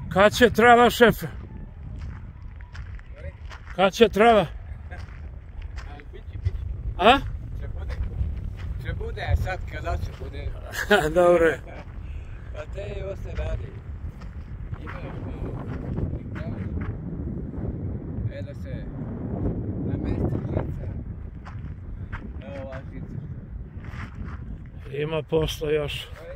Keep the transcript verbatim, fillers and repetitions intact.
Kad će trava, šefe? Kad će trava? A? Će bude. Će bude, sad kada će bude. Dobro je. Pa te i ovo se radi. Ima e da se namesti žica. Evo ova žica. Ima posla još.